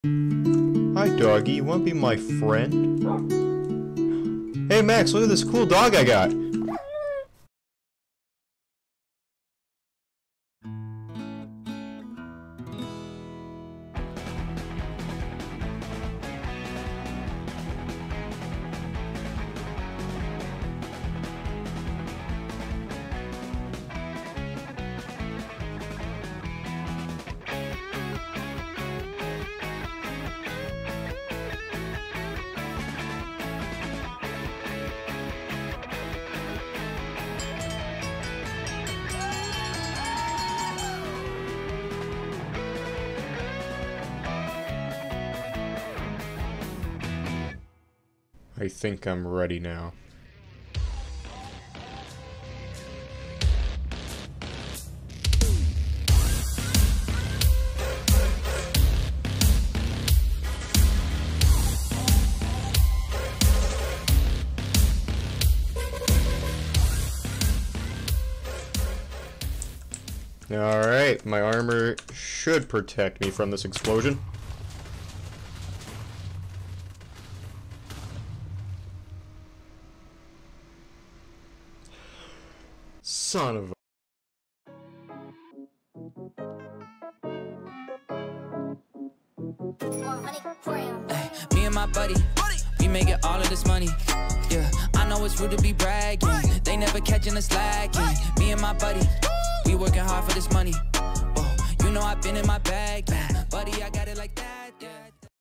Hi, doggy. You wanna be my friend? Hey, Max, look at this cool dog I got. I think I'm ready now. Alright, my armor should protect me from this explosion. Son of a... Me and my buddy, we making all of this money. Yeah, I know it's rude to be bragging. They never catching us slacking. Me and my buddy, we working hard for this money. Oh, you know I've been in my bag, buddy. I got it like that.